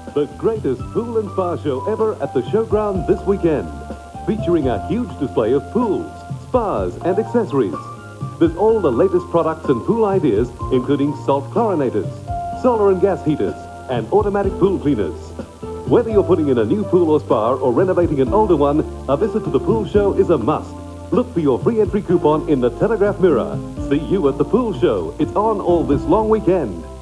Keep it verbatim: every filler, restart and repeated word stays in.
The greatest pool and spa show ever at the showground this weekend, featuring a huge display of pools, spas and accessories. There's all the latest products and pool ideas, including salt chlorinators, solar and gas heaters, and automatic pool cleaners. Whether you're putting in a new pool or spa or renovating an older one, a visit to the pool show is a must. Look for your free entry coupon in the Telegraph Mirror. See you at the pool show. It's on all this long weekend.